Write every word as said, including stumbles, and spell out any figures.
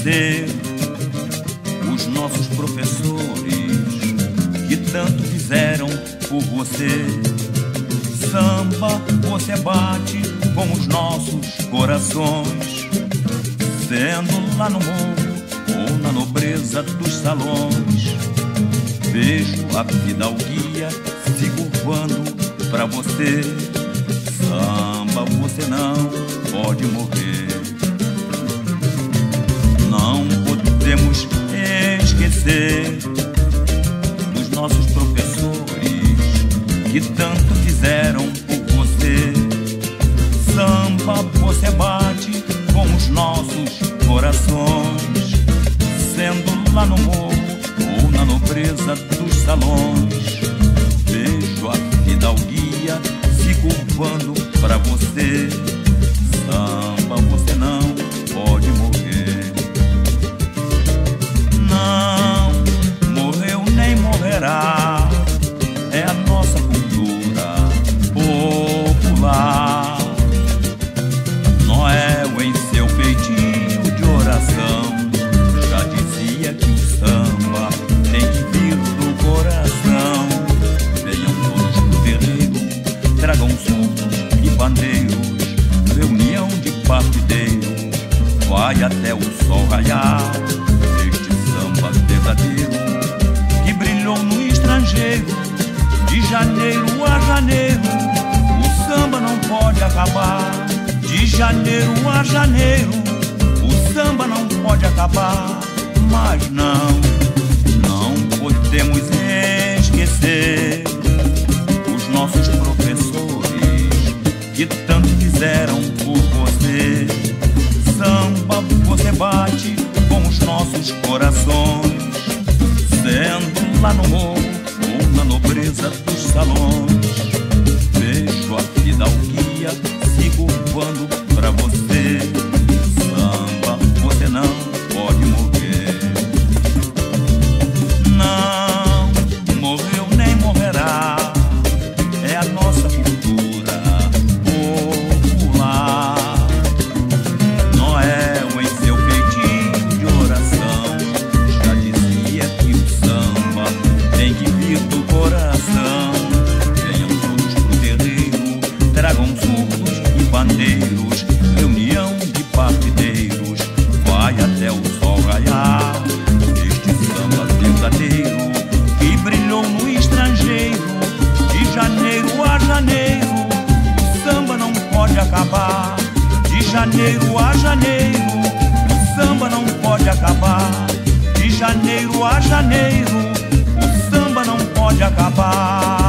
esquecer os nossos professores que tanto fizeram por você. Samba, você bate com os nossos corações, sendo lá no morro ou na nobreza dos salões. Vejo a fidalguia se curvando pra você. Samba, você não pode morrer. Não podemos esquecer dos nossos professores que tanto fizeram por você. Samba, você bate com os nossos corações, sendo lá no morro ou na nobreza dos salões. Vejo a fidalguia se curvando pra você. Samba, você não pode morrer. Não morreu nem morrerá, é a nossa cultura popular. Noel, em seu feitio de oração, já dizia que o samba tem que vir do coração. Venham todos pro terreiro, tragam surdos e pandeiros, reunião de partideiros, vai até o sol raiar. Este samba verdadeiro que brilhou no estrangeiro, de janeiro a janeiro, o samba não pode acabar. De janeiro a janeiro, o samba não pode acabar. Mas não, não podemos esquecer os nossos professores que tanto fizeram por você. Samba, você bate com os nossos corações, sendo lá no morro ou na nobreza dos salões. Vejo a fidalguia se curvando pra você. Samba, você não pode morrer. Não morreu nem morrerá, é a nossa cultura popular. Noel, em seu feitio de oração, já dizia que o samba tem que vir do coração. Venham todos pro terreiro, tragam surdos e pandeiros, reunião de partideiros, vai até o sol raiar. Este samba verdadeiro que brilhou no estrangeiro, de janeiro a janeiro, o samba não pode acabar. De janeiro a janeiro, o samba não pode acabar. De janeiro a janeiro, o samba não pode acabar.